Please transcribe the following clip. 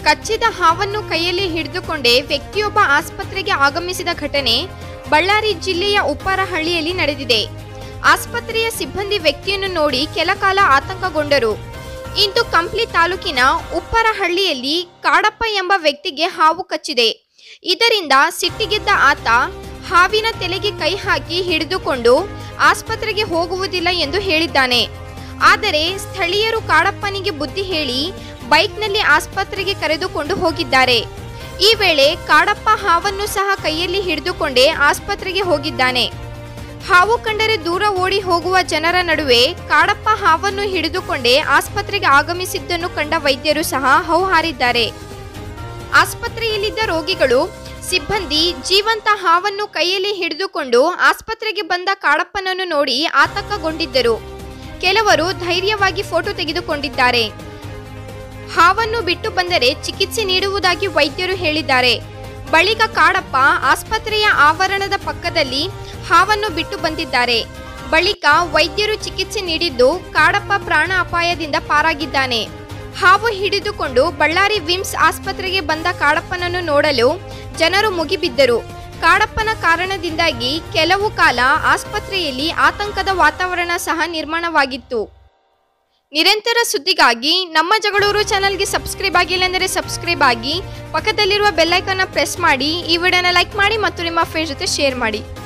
ಕಚ್ಚಿದ ಹಾವನ್ನು ಕೈಯಲ್ಲಿ ಹಿಡಿದುಕೊಂಡೇ ವ್ಯಕ್ತಿಯೊಬ್ಬ ಆಸ್ಪತ್ರೆಗೆ ಆಗಮಿಸಿದ ಘಟನೆ ಬಳ್ಳಾರಿ ಜಿಲ್ಲೆಯ ಉಪ್ಪರಹಳ್ಳಿಯಲ್ಲಿ ನಡೆದಿದೆ. ಆಸ್ಪತ್ರೆಯ ಸಿಬ್ಬಂದಿ ವ್ಯಕ್ತಿಯನ್ನು ನೋಡಿ ಕೆಲಕಾಲ ಆತಂಕಗೊಂಡರು. ಇಂದು ಕಂಪ್ಲಿ ತಾಲೂಕಿನ ಉಪ್ಪರಹಳ್ಳಿಯಲ್ಲಿ ಕಾಡಪ್ಪ ಎಂಬ ವ್ಯಕ್ತಿಗೆ ಹಾವು ಕಚ್ಚಿದೆ. ಇದರಿಂದ ಸಿಟ್ಟಿಗೆದ್ದ ಆತ ಹಾವಿನ ತಲೆಗೆ ಕೈ ಹಾಕಿ ಹಿಡಿದುಕೊಂಡು ಆಸ್ಪತ್ರೆಗೆ ಹೋಗುವುದಿಲ್ಲ ಎಂದು ಹೇಳಿದ್ದಾನೆ. ಆದರೆ ಸ್ಥಳೀಯರು ಕಾಡಪ್ಪನಿಗೆ ಬುದ್ಧಿ ಹೇಳಿ ಬೈಕ್ನಲ್ಲಿ ಆಸ್ಪತ್ರೆಗೆ ಕರೆದುಕೊಂಡು ಹೋಗಿದ್ದಾರೆ. ಈ ವೇಳೆ ಕಾಡಪ್ಪ ಹಾವನ್ನು ಸಹ ಕೈಯಲ್ಲಿ ಹಿಡಿದುಕೊಂಡೇ ಆಸ್ಪತ್ರೆಗೆ ಹೋಗಿದ್ದಾನೆ. ಹಾವು ಕಂಡರೆ ದೂರ ಓಡಿ ಹೋಗುವ ಜನರ ನಡುವೆ ಕಾಡಪ್ಪ ಹಾವನ್ನು ಹಿಡಿದುಕೊಂಡೇ ಆಸ್ಪತ್ರೆಗೆ ಆಗಮಿಸಿದ್ದನ್ನು ಕಂಡ ವೈದ್ಯರು ಸಹ ಹೌಹಾರಿದ್ದಾರೆ. ಆಸ್ಪತ್ರೆಯಲ್ಲಿದ್ದ ರೋಗಿಗಳು, ಸಿಬ್ಬಂದಿ ಜೀವಂತ ಹಾವನ್ನು ಕೈಯಲ್ಲಿ ಹಿಡಿದುಕೊಂಡು ಆಸ್ಪತ್ರೆಗೆ ಬಂದ ಕಾಡಪ್ಪನನ್ನು ನೋಡಿ ಆತಂಕಗೊಂಡಿದ್ದರು. ಕೆಲವರು ಧೈರ್ಯವಾಗಿ ಫೋಟೋ ತೆಗೆದುಕೊಂಡಿದ್ದಾರೆ. ಹಾವನ್ನು ಬಿಟ್ಟು ಬಂದರೆ ಚಿಕಿತ್ಸೆ ನೀಡುವುದಾಗಿ ವೈದ್ಯರು ಹೇಳಿದ್ದಾರೆ. ಬಳಿಕ ಕಾಡಪ್ಪ ಆಸ್ಪತ್ರೆಯ ಆವರಣದ ಪಕ್ಕದಲ್ಲಿ ಹಾವನ್ನು ಬಿಟ್ಟು ಬಂದಿದ್ದಾರೆ. ಬಳಿಕ ವೈದ್ಯರು ಚಿಕಿತ್ಸೆ ನೀಡಿದ್ದು ಕಾಡಪ್ಪ ಪ್ರಾಣ ಅಪಾಯದಿಂದ ಪಾರಾಗಿದ್ದಾನೆ. ಹಾವು ಹಿಡಿದುಕೊಂಡು ಬಳ್ಳಾರಿ ವಿಮ್ಸ್ ಆಸ್ಪತ್ರೆಗೆ ಬಂದ ಕಾಡಪ್ಪನನ್ನು ನೋಡಲು ಜನರು ಮುಗಿಬಿದ್ದರು. ಕಾಡಪ್ಪನ ಕಾರಣದಿಂದಾಗಿ ಕೆಲವು ಕಾಲ ಆಸ್ಪತ್ರೆಯಲ್ಲಿ ಆತಂಕದ ವಾತಾವರಣ ಸಹ ನಿರ್ಮಾಣವಾಗಿತ್ತು. ನಿರಂತರ ಸುದ್ದಿಗಾಗಿ ನಮ್ಮ ಜಗಳೂರು ಚಾನಲ್ಗೆ ಸಬ್ಸ್ಕ್ರೈಬ್ ಆಗಿಲ್ಲ ಅಂದರೆ ಸಬ್ಸ್ಕ್ರೈಬ್ ಆಗಿ, ಪಕ್ಕದಲ್ಲಿರುವ ಬೆಲ್ ಐಕಾನ್ ಪ್ರೆಸ್ ಮಾಡಿ, ಈ ವಿಡಿಯೋನ ಲೈಕ್ ಮಾಡಿ ಮತ್ತು ನಿಮ್ಮ ಫ್ರೆಂಡ್ಸ್ ಜೊತೆ ಶೇರ್ ಮಾಡಿ.